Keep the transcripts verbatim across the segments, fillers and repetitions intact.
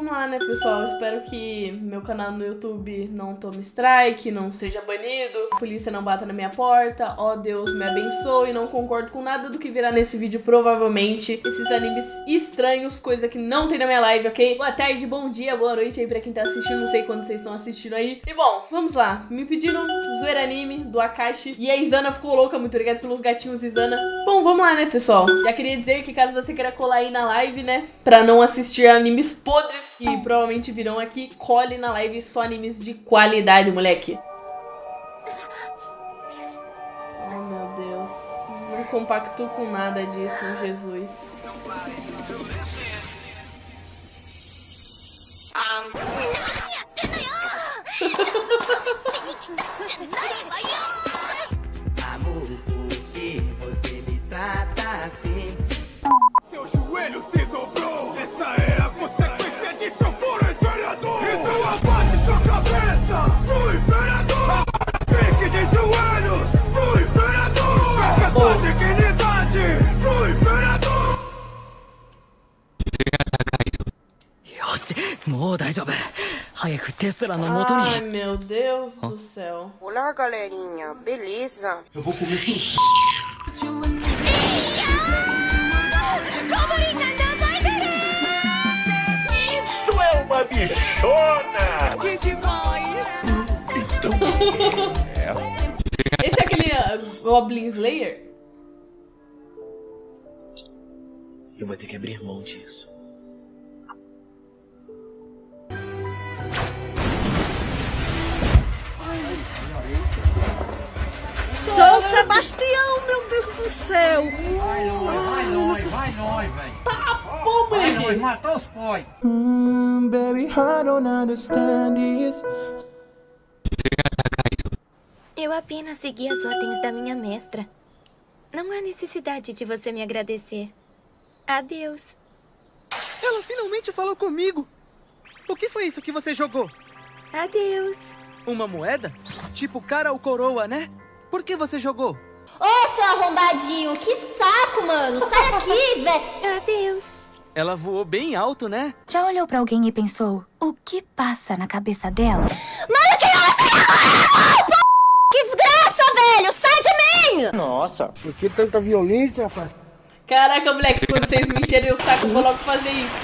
vamos lá, né, pessoal? Espero que meu canal no YouTube não tome strike, não seja banido, a polícia não bata na minha porta, ó Deus me abençoe, não concordo com nada do que virá nesse vídeo, provavelmente. Esses animes estranhos, coisa que não tem na minha live, ok? Boa tarde, bom dia, boa noite aí pra quem tá assistindo, não sei quando vocês estão assistindo aí. E bom, vamos lá. Me pediram zoeira anime do Akashi e a Izana ficou louca, muito obrigada pelos gatinhos, Izana. Bom, vamos lá, né, pessoal? Já queria dizer que caso você queira colar aí na live, né, pra não assistir animes podres que provavelmente virão aqui, cole na live só animes de qualidade, moleque. Oh, meu Deus. Não compacto com nada disso, Jesus. Seu joelho se dobrou. Essa é a consequência de seu puro imperador. Então abaixe sua cabeça pro imperador. Fique de joelhos pro imperador. Peça sua dignidade pro imperador. Ai, meu Deus do céu. Olá, galerinha. Beleza? Eu vou comer tudo. Isso é uma bichona! Que demais! Então... é. Esse é aquele uh, Goblin Slayer? Eu vou ter que abrir mão disso. Sou Sebastião, meu Deus do céu! Vai nós, vai nós, vai nós, velho! Tá bom, Vai nós, moleque! matou os pós! Mm, baby, I don't understand this. Eu apenas segui as ordens da minha mestra. Não há necessidade de você me agradecer. Adeus. Ela finalmente falou comigo. O que foi isso que você jogou? Adeus. Uma moeda? Tipo cara ou coroa, né? Por que você jogou? Ô, seu arrombadinho, que saco, mano. Sai daqui, velho. Adeus. Ela voou bem alto, né? Já olhou pra alguém e pensou, o que passa na cabeça dela? Mano, que nossa! Que desgraça, velho! Sai de mim! Nossa, por que tanta violência, rapaz? Caraca, moleque, quando vocês me encherem o saco, eu vou logo fazer isso.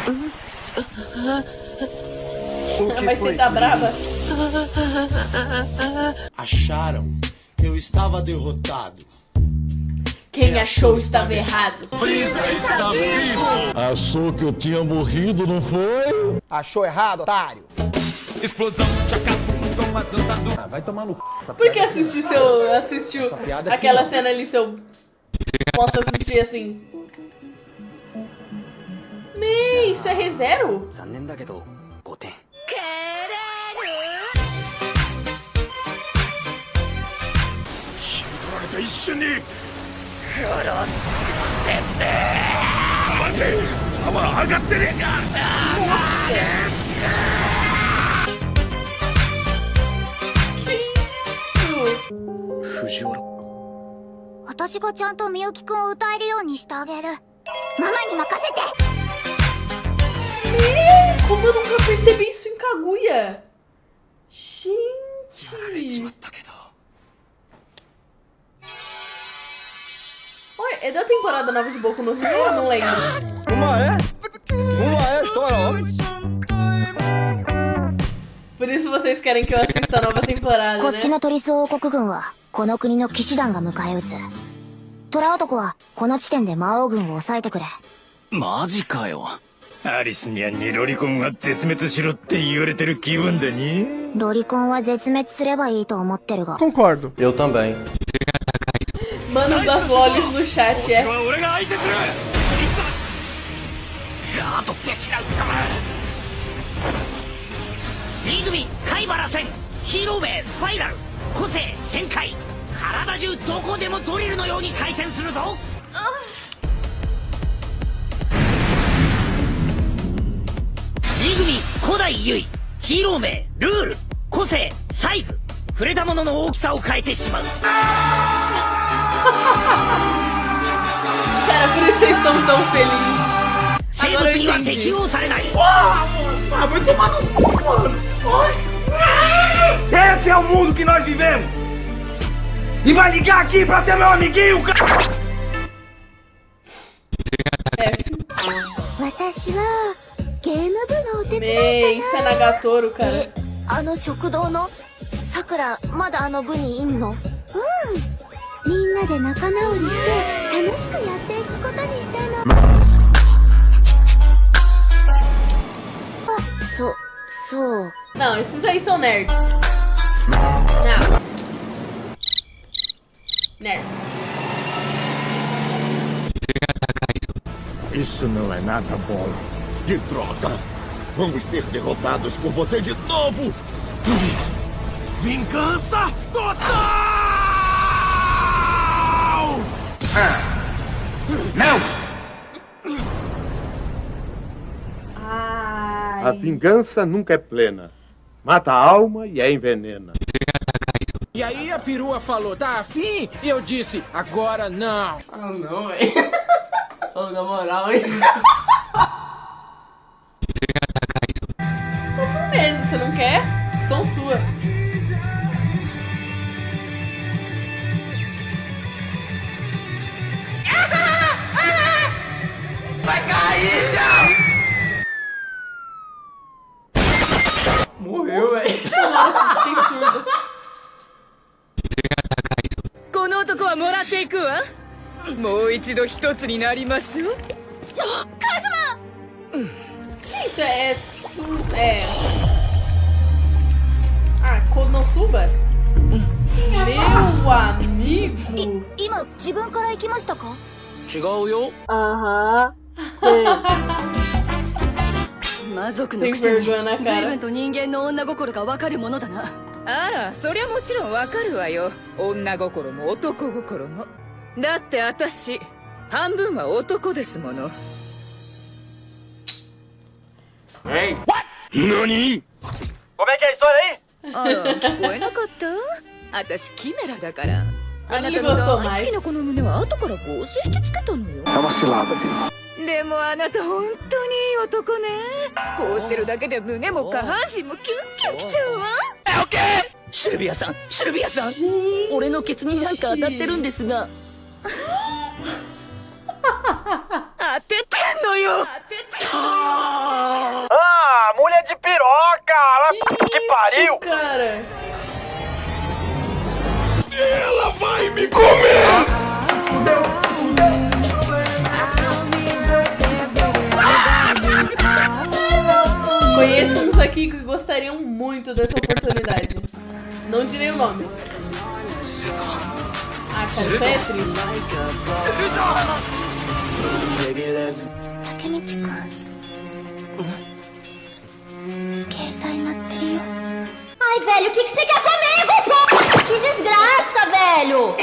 Mas você tá brava? Acharam? Eu estava derrotado. Quem achou estava errado. Achou que eu tinha morrido, não foi? Achou errado, otário? Explosão, tchacabum, uma dança do... Ah, vai tomar no c... essa Por que piada. assistir seu. Assistiu Essa piada aqui aquela não. cena ali, seu. Posso assistir assim? Mei, isso é ReZero? Fujiwara. 私がちゃんとみゆきくんを歌えるようにしてあげる。ママに任せて。 Mei, como eu nunca percebi isso em Kaguya? Gente. Oi, é da temporada nova de Boku no Hero? Eu não lembro. Uma é? Uma é a história, ó. Por isso vocês querem que eu assista a nova temporada, こっ né? ちのトリス王国軍はこの国の騎士団が迎え撃つ。虎男はこの地点で魔王軍を抑えてくれ。 マジかよ。アリスにゃんにロリコンが絶滅しろって言われてる気分でね。 ロリコンは絶滅すればいいと思ってるが。 Concordo. Eu também. Mano das lolis no chat, é. 俺が相手する。ガード的な B組貝原戦ヒーロー名スパイラル個性旋回体中どこでもドリルのように回転するぞ。B組古代結衣ヒーロー名ルール個性サイズ触れたものの大きさを変えてしまう。 Cara, por isso vocês estão tão felizes. 生物には適用されない。 Ah, vai tomar no cu, mano. Esse é o mundo que nós vivemos! E vai ligar aqui pra ser meu amiguinho, cara! Mei, isso é Nagatoro, cara. あの食堂のさくらまだあの部にいんの？うん。みんなで仲直りして楽しくやっていくことにしたの。あ、そうそう。 Não, esses aí são nerds. Não. Nerds. Isso não é nada bom. Que droga! Vamos ser derrotados por você de novo! Vingança total! Ah. Não! Ai. A vingança nunca é plena. Mata a alma e a envenena. E aí a perua falou, tá afim? E eu disse, agora não. Ah, não, velho. Oh, na moral, hein? Tô com medo, você não quer? São sua. Vai cair, já! Morreu, velho. Fiquei surda. この男はもらっていくわ。もう一度一つになりましょう。カズマ。 Isso é su... é... Ah, Konosuba? Meu amigo! 今自分から行きましたか？ 違うよ。 あは。 魔族の Tem くせに vergonha na 随 cara. 分と人間の女心がわかるものだな。あら、そりゃもちろんわかるわよ。女心も男心も。だって私、半分は男ですもの。 Ei! Nani? Como é que é isso aí? あら、聞こえなかった？私キメラだから。あなた Ele の gostou 大好 mais. きなこの胸は後から合成してつけたのよ。 É uma cilada, viu? でもあなた本当にいい男ね。こうしてるだけで胸も下半身もキュンキュンきちゃうわ。 え、オッケー。シルビアさん、シルビアさん、俺のケツになんか当たってるんですが。 当ててんのよ。 Ah, mulher de piroca! Que, que pariu! Cara! Ela vai me comer! Conheço uns aqui que gostariam muito dessa oportunidade. Não direi o nome. Ah, cara, isso é triste. Takemichi-kun. Ai, velho, o que, que você quer comigo, pô? Que desgraça, velho!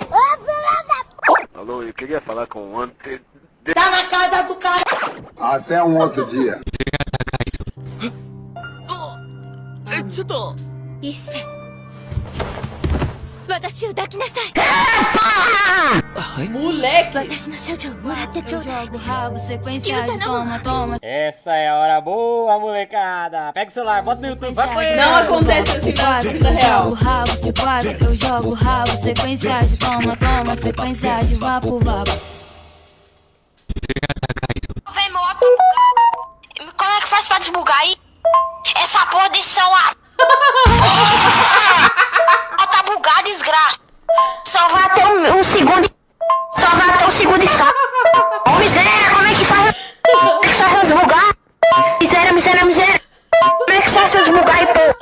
Alô, eu queria falar com o Ante... Tá na casa do cara! Até um outro dia. ちょっと。 一世。私を抱きなさい。 Moleque! 私の処女をもらってちょうだい。 Toma, toma. Essa é a hora boa, molecada. Pega o celular, bota no YouTube, vai pra ele. Não acontece assim na vida real. Eu jogo rabo, sequência de toma, toma, sequência de vapo, vapo. Vem moto. Como é que faz pra desbugar aí? Essa porra desse celular. Ó, tá bugado, desgraça. Só vai até um, um segundo. Só vai até um segundo e sai. Ô, miséria, como é que faz? Como é que faz pra desbugar? Miséria, miséria, miséria. Como é que faz pra desbugar aí, pô?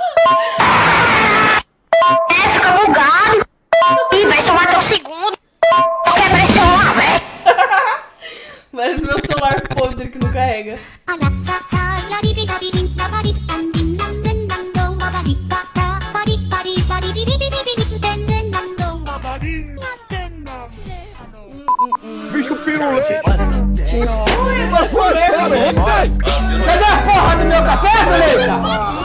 É, fica bugado. Ih, vai só vai até um segundo. Eu quebrei esse celular, velho. Parece meu celular podre que não carrega. Bicho pirulete! Cadê a porra do meu café, beleza?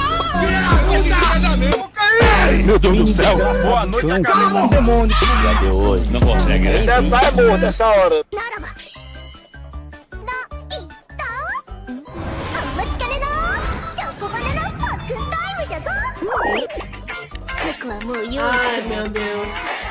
Meu Deus do céu! Boa noite, a cabeça do demônio! Já deu hoje, não consegue, né? Deve estar morto essa hora. Ai, meu Deus.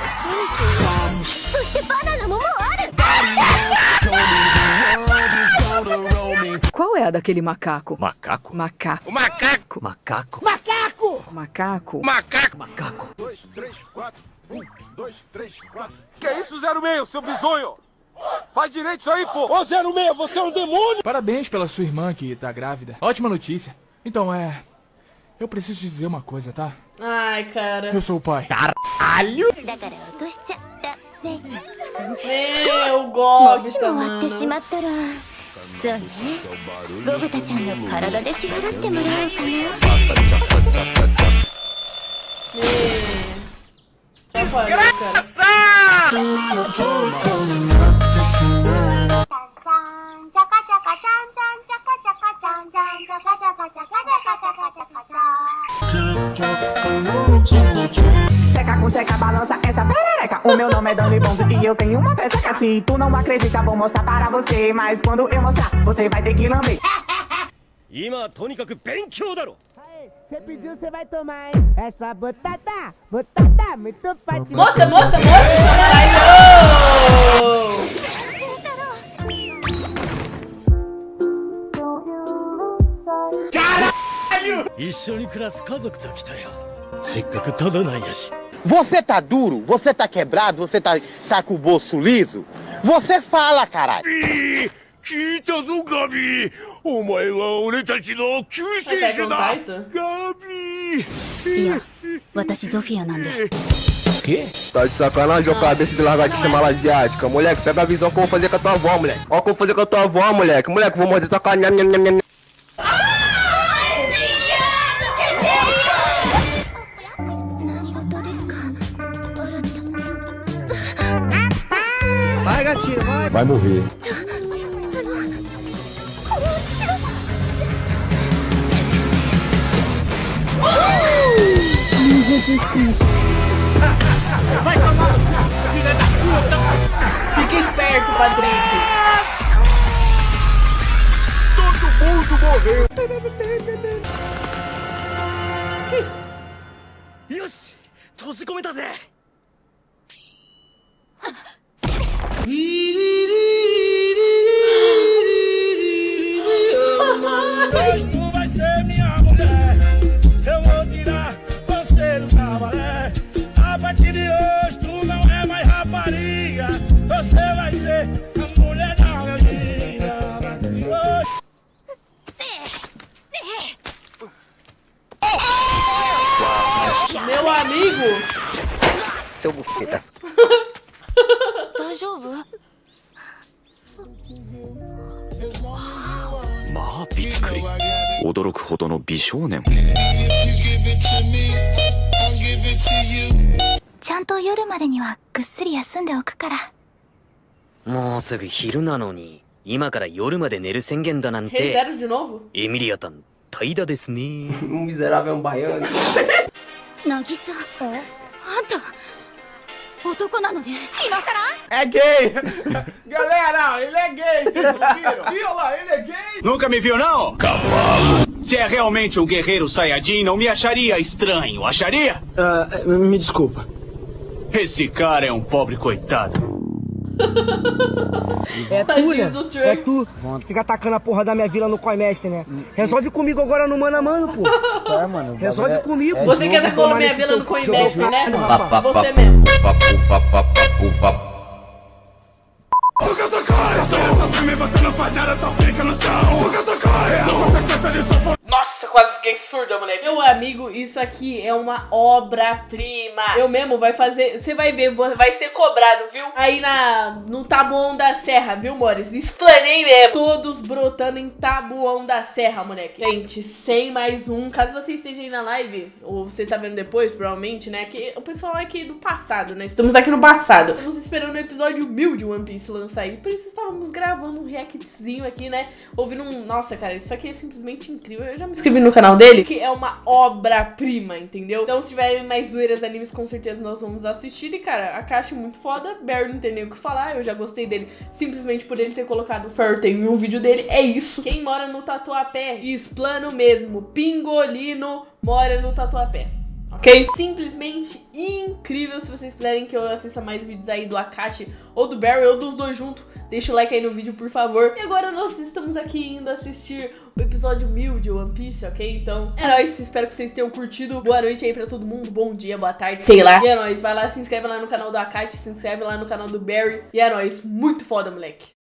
Qual é a daquele macaco? Macaco? Macaco. O macaco! Macaco. Macaco! Macaco. Macaco! Macaco. Dois, três, quatro. Um, dois, três, quatro. Que isso, zero meio, seu bisonho? Faz direito isso aí, pô! Ô, zero meio, você é um demônio! Parabéns pela sua irmã que tá grávida. Ótima notícia. Então, é... Eu preciso te dizer uma coisa, tá? Ai, cara. Eu sou o pai. Caralho! Eu gosto, mano. そうね。ゴブタちゃんの体で支払ってもらおうかな。 Tcheca com tcheca, balança essa perereca. O meu nome é Dani Bonzo e eu tenho uma peça. Se tu não acredita, vou mostrar para você. Mas quando eu mostrar, você vai ter que lamber. 今とにかく勉強だろ。 Você pediu, você vai tomar, hein? Essa batata, batata, muito forte. Moça, moça, moça, samurai! Caralho! 一緒に暮らす家族と来たよ。せっかくただなんやし。 Você tá duro? Você tá quebrado? Você tá, tá com o bolso liso? Você fala, caralho! 聞いたぞ、ガビ。お前は俺たちの救世主だ。ガビ。 いや、私ゾフィアなんで。 Que? Tá de sacanagem, ô cabeça de lagartixa malasiática. Moleque, pega a visão que eu vou fazer com a tua avó, moleque. Ó o que eu vou fazer com a tua avó, moleque. Moleque, vou morder tua cara. Nham, nham, nham, nham. Vai, gatinho, vai. Vai morrer. Vai tomar, filha da puta! Fica esperto, Patrick! Todo mundo morreu! Que isso? よし、閉じ込めたぜ。Mas tu vai ser minha mulher. Eu vou tirar você do cabaré. A partir de hoje tu não é mais rapariga. Você vai ser a mulher da minha vida. Meu amigo! Seu buceta. 大丈夫？ まあびっくり。驚くほどの美少年。 ちゃんと夜までにはぐっすり休んでおくから。 もうすぐ昼なのに、今から夜まで寝る宣言だなんて。 Rezeram de novo? エミリアタン、怠惰ですね。 Um miserável é um baiano. 渚、あんた男なのね。今さら？ É gay! Galera, ele é gay! Vocês não viram? Viu lá, ele é gay! Nunca me viu, não? Cavalo! Se é realmente um guerreiro Saiyajin, não me acharia estranho, acharia? Uh, me desculpa. Esse cara é um pobre coitado. É tu, né? É tu. Fica atacando a porra da minha vila no Coimestre, né? Resolve comigo agora no mano a mano, pô. É, mano. Resolve comigo. É Você quer atacar a minha vila no Coimestre, né? Você mesmo. Você não faz nada, só fica no chão. Nossa, quase fiquei surda, moleque. Meu amigo, isso aqui é uma obra-prima. Eu mesmo vai fazer... Você vai ver, vai ser cobrado, viu? Aí na, no Taboão da Serra, viu, Mores? Explanei mesmo. Todos brotando em Taboão da Serra, moleque. Gente, sem mais um. Caso você esteja aí na live, ou você tá vendo depois, provavelmente, né? Que o pessoal é aqui do passado, né? Estamos aqui no passado. Estamos esperando o episódio mil de One Piece lançar aí. Por isso estávamos gravando um reactzinho aqui, né? Ouvindo um... Nossa, cara, isso aqui é simplesmente incrível. Eu já me inscrevi no canal dele, que é uma obra-prima, entendeu? Então, se tiverem mais zoeiras animes, com certeza nós vamos assistir. E, cara, a Akashi é muito foda. Barry não tem nem o que falar. Eu já gostei dele simplesmente por ele ter colocado o Fairy Tail em um vídeo dele. É isso. Quem mora no Tatuapé, explano mesmo. Pingolino mora no Tatuapé. ok? Simplesmente incrível. Se vocês quiserem que eu assista mais vídeos aí do Akashi ou do Barry ou dos dois juntos, deixa o like aí no vídeo, por favor. E agora nós estamos aqui indo assistir o episódio mil de One Piece, ok? Então é nóis, espero que vocês tenham curtido. Boa noite aí pra todo mundo, bom dia, boa tarde, sei lá. E é nóis, vai lá, se inscreve lá no canal do Akashi, se inscreve lá no canal do Barry. E é nóis, muito foda, moleque.